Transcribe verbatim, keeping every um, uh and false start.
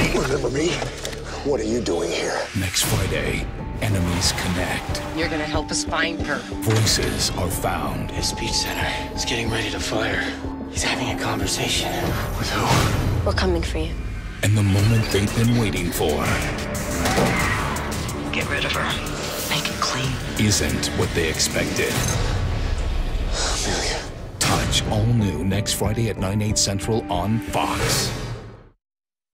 Remember me? What are you doing here? Next Friday, enemies connect. You're gonna help us find her. Voices are found. His speech center is getting ready to fire. He's having a conversation. With who? We're coming for you. And the moment they've been waiting for Get rid of her. Make it clean. isn't what they expected. Amelia. Touch, all new next Friday at nine, eight central on Fox.